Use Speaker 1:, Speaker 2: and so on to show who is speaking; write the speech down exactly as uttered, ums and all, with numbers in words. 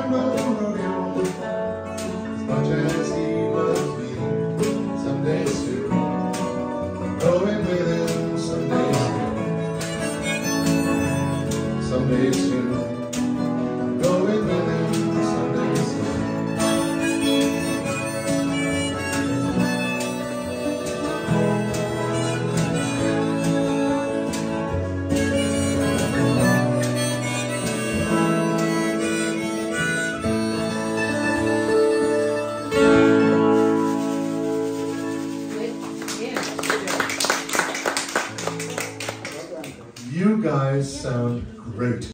Speaker 1: no rodeo. As much as he loves me, some days too. Going with him some days too. Some days too. Going with him some days too. You guys sound great.